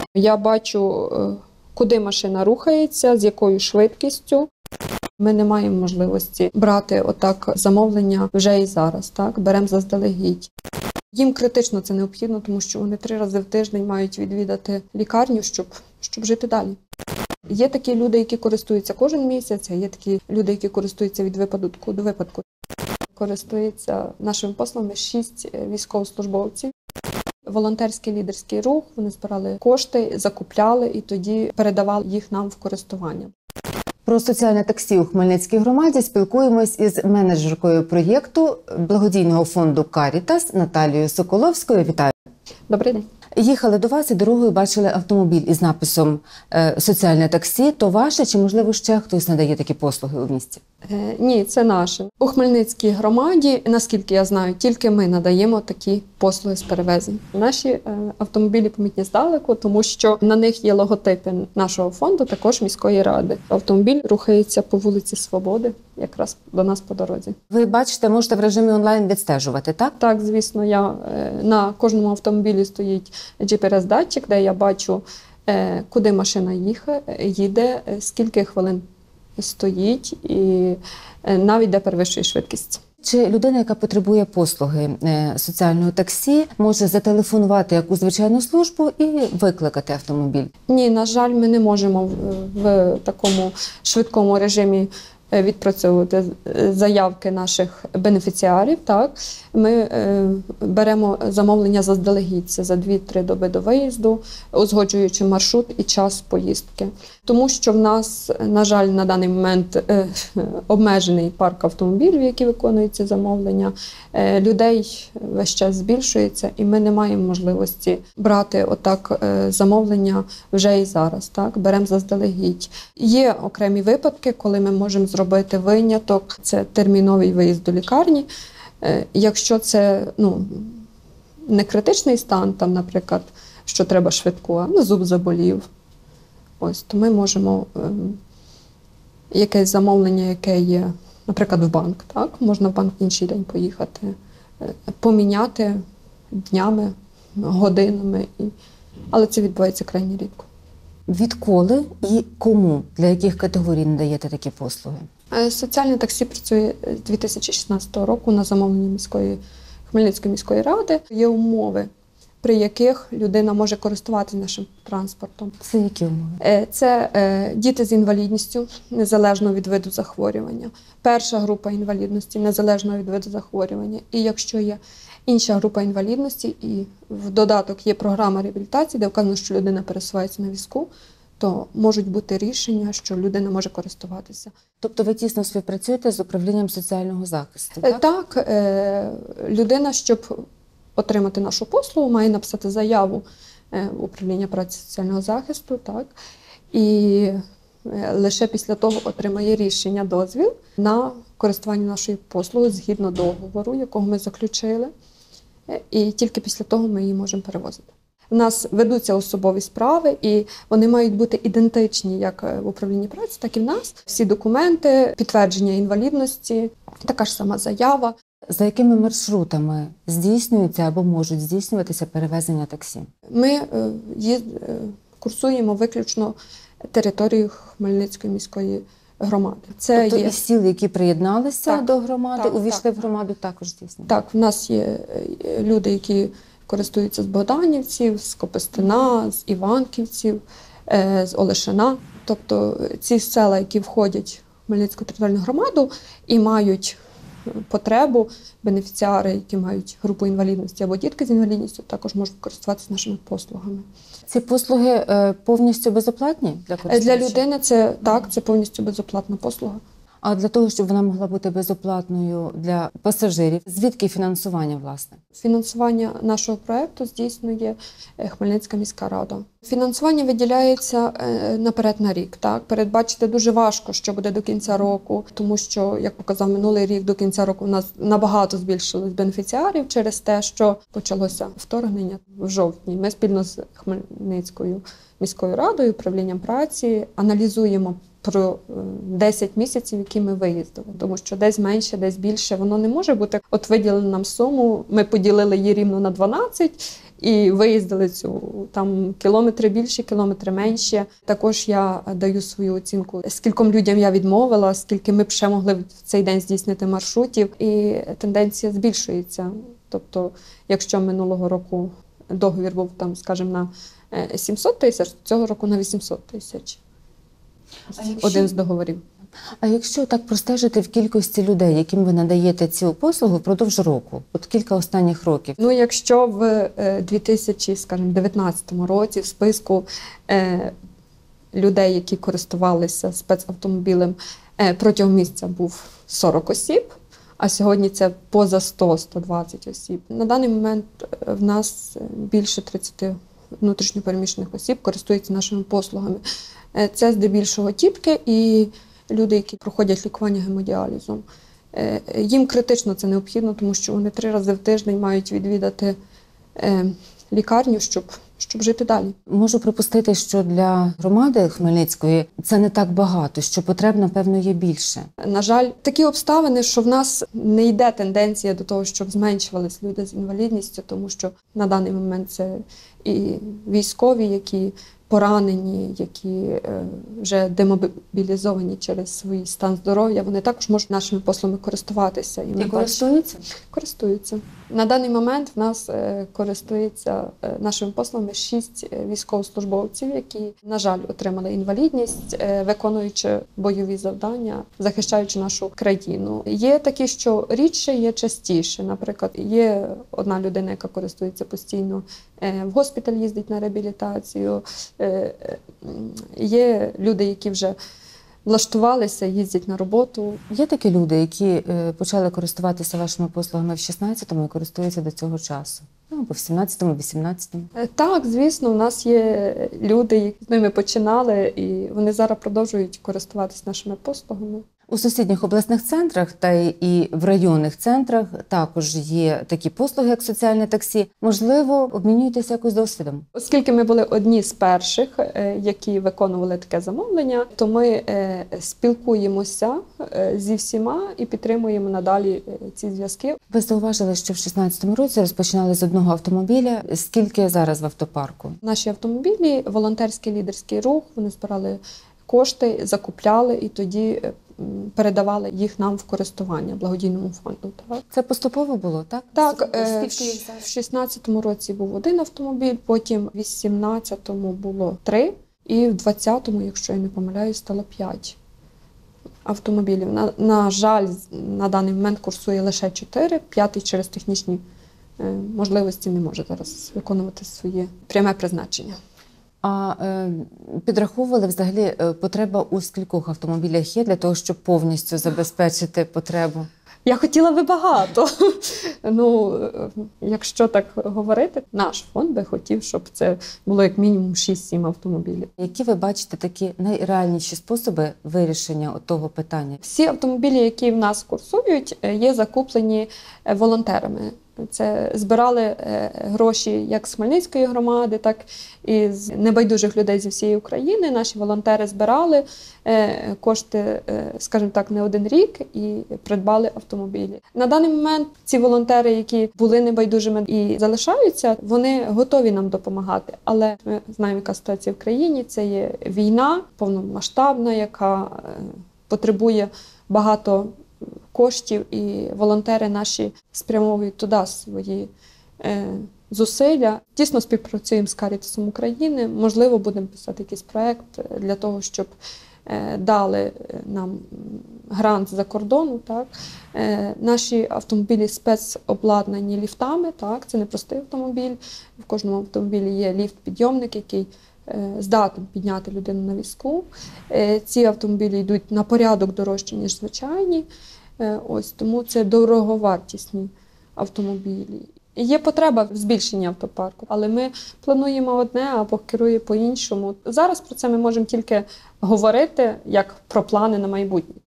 Я бачу, куди машина рухається, з якою швидкістю. Ми не маємо можливості брати отак замовлення вже і зараз, так? Беремо заздалегідь. Їм критично це необхідно, тому що вони 3 рази в тиждень мають відвідати лікарню, щоб жити далі. Є такі люди, які користуються кожен місяць, а є такі люди, які користуються від випадку до випадку. Користуються нашими послугами 6 військовослужбовців. Волонтерський лідерський рух, вони збирали кошти, закупляли і тоді передавали їх нам в користування. Про соціальне таксі у Хмельницькій громаді спілкуємось із менеджеркою проєкту благодійного фонду «Карітас» Наталією Соколовською. Вітаю! Добрий день! Їхали до вас і дорогою бачили автомобіль із написом «Соціальне таксі». То ваше чи, можливо, ще хтось надає такі послуги у місті? Ні, це наше. У Хмельницькій громаді, наскільки я знаю, тільки ми надаємо такі послуги з перевезень. Наші автомобілі помітні здалеку, тому що на них є логотипи нашого фонду, також міської ради. Автомобіль рухається по вулиці Свободи, якраз до нас по дорозі. Ви бачите, можете в режимі онлайн відстежувати, так? Так, звісно. На кожному автомобілі стоїть GPS-датчик, де я бачу, куди машина їде, скільки хвилин стоїть і навіть де перевищує швидкість. Чи людина, яка потребує послуги соціального таксі, може зателефонувати якусь звичайну службу і викликати автомобіль? Ні, на жаль, ми не можемо в такому швидкому режимі відпрацьовувати заявки наших бенефіціарів. Так? Ми беремо замовлення заздалегідь, це за 2-3 доби до виїзду, узгоджуючи маршрут і час поїздки. Тому що в нас, на жаль, на даний момент обмежений парк автомобілів, які виконують ці замовлення. Людей весь час збільшується, і ми не маємо можливості брати отак замовлення вже і зараз. Так? Беремо заздалегідь. Є окремі випадки, коли ми можемо зробити виняток, це терміновий виїзд до лікарні. Якщо це не критичний стан, там, наприклад, що треба швидку, а зуб заболів, то ми можемо якесь замовлення, яке є, наприклад, в банк, так? Можна в банк в інший день поїхати, поміняти днями, годинами, але це відбувається крайне рідко. Відколи і кому, для яких категорій надаєте такі послуги? Соціальне таксі працює з 2016 року на замовлення Хмельницької міської ради. Є умови, при яких людина може користуватися нашим транспортом. Це які умови? Це діти з інвалідністю, незалежно від виду захворювання. Перша група інвалідності, незалежно від виду захворювання. І якщо є інша група інвалідності, і в додаток є програма реабілітації, де вказано, що людина пересувається на візку, то можуть бути рішення, що людина може користуватися. Тобто ви тісно співпрацюєте з управлінням соціального захисту, так? Так. Людина, щоб отримати нашу послугу, має написати заяву в управління праці соціального захисту, так? І лише після того отримає рішення, дозвіл на користування нашою послугою згідно договору, якого ми заключили. І тільки після того ми її можемо перевозити. У нас ведуться особові справи, і вони мають бути ідентичні як в управлінні праці, так і в нас. Всі документи, підтвердження інвалідності, така ж сама заява. За якими маршрутами здійснюються або можуть здійснюватися перевезення таксі? Ми курсуємо виключно територію Хмельницької міської громади. Тобто і сіл, які приєдналися до громади, увійшли в громаду, також здійснюють? Так, в нас є люди, які користуються з Богданівців, з Копистина, з Іванківців, з Олешина. Тобто ці села, які входять в Хмельницьку територіальну громаду і мають потребу, бенефіціари, які мають групу інвалідності або дітки з інвалідністю, також можуть користуватися нашими послугами. Ці послуги повністю безоплатні для користувача? Для людини це повністю безоплатна послуга. А для того, щоб вона могла бути безоплатною для пасажирів, звідки фінансування, власне? Фінансування нашого проєкту здійснює Хмельницька міська рада. Фінансування виділяється наперед на рік. Так? Передбачити дуже важко, що буде до кінця року, тому що, як показав минулий рік, до кінця року у нас набагато збільшилось бенефіціарів через те, що почалося вторгнення в жовтні. Ми спільно з Хмельницькою міською радою, управлінням праці аналізуємо про 10 місяців, які ми виїздили. Тому що десь менше, десь більше. Воно не може бути, от виділили нам суму, ми поділили її рівно на 12, і виїздили цю там кілометри більші, кілометри менші. Також я даю свою оцінку, скільком людям я відмовила, скільки ми б ще могли в цей день здійснити маршрутів. І тенденція збільшується. Тобто, якщо минулого року договір був там, скажімо, на 700 тисяч, цього року на 800 тисяч. Один з договорів. А якщо так простежити в кількості людей, яким ви надаєте цю послугу впродовж року, от кілька останніх років? Ну, якщо в 2019 році в списку людей, які користувалися спецавтомобілем, протягом місяця був 40 осіб, а сьогодні це поза 100-120 осіб. На даний момент в нас більше 30 внутрішньопереміщених осіб користуються нашими послугами. Це здебільшого тітки і люди, які проходять лікування гемодіалізом. Їм критично це необхідно, тому що вони 3 рази в тиждень мають відвідати лікарню, щоб жити далі. Можу припустити, що для громади Хмельницької це не так багато, що потреб, напевно, є більше. На жаль, такі обставини, що в нас не йде тенденція до того, щоб зменшувались люди з інвалідністю, тому що на даний момент це і військові, які поранені, які вже демобілізовані через свій стан здоров'я, вони також можуть нашими послугами користуватися. І користуються? Користуються. На даний момент в нас користується нашими послугами 6 військовослужбовців, які, на жаль, отримали інвалідність, виконуючи бойові завдання, захищаючи нашу країну. Є такі, що рідше, є частіше. Наприклад, є одна людина, яка користується постійно, в госпіталь їздить на реабілітацію. Є люди, які вже влаштувалися, їздять на роботу. Є такі люди, які почали користуватися вашими послугами в 16-му і користуються до цього часу? Ну, або в 17-му, 18-му? Так, звісно, у нас є люди, які з ними починали, і вони зараз продовжують користуватися нашими послугами. У сусідніх обласних центрах та і в районних центрах також є такі послуги, як соціальне таксі. Можливо, обмінюєтеся якось досвідом? Оскільки ми були одні з перших, які виконували таке замовлення, то ми спілкуємося зі всіма і підтримуємо надалі ці зв'язки. Ви зауважили, що в 16-му році розпочинали з одного автомобіля. Скільки зараз в автопарку? Наші автомобілі, волонтерський лідерський рух, вони збирали кошти, закупляли і тоді передавали їх нам в користування благодійному фонду. Так. Це поступово було, так? Так, в 16-му році був 1 автомобіль, потім в 18-му було 3, і в 20-му, якщо я не помиляюсь, стало 5 автомобілів. На жаль, на даний момент курсує лише 4, 5-й через технічні можливості не може зараз виконувати своє пряме призначення. А підраховували взагалі потреба у скількох автомобілях є для того, щоб повністю забезпечити потребу? Я хотіла би багато. Ну, якщо так говорити, наш фонд би хотів, щоб це було як мінімум 6-7 автомобілів. Які ви бачите такі найреальніші способи вирішення того питання? Всі автомобілі, які в нас курсують, є закуплені волонтерами. Це збирали гроші як з Хмельницької громади, так і з небайдужих людей зі всієї України. Наші волонтери збирали кошти, скажімо так, не 1 рік і придбали автомобілі. На даний момент ці волонтери, які були небайдужими і залишаються, вони готові нам допомагати. Але ми знаємо, яка ситуація в країні. Це є війна повномасштабна, яка потребує багато коштів, і волонтери наші спрямовують туди свої зусилля. Тісно співпрацюємо з Карітасом України. Можливо, будемо писати якийсь проєкт для того, щоб дали нам грант за кордону. Так. Наші автомобілі спецобладнані ліфтами. Так. Це не простий автомобіль. В кожному автомобілі є ліфт-підйомник, який здатен підняти людину на візку. Ці автомобілі йдуть на порядок дорожче, ніж звичайні. Ось, тому це дороговартісні автомобілі. Є потреба в збільшенні автопарку, але ми плануємо одне, а Бог керує по-іншому. Зараз про це ми можемо тільки говорити, як про плани на майбутнє.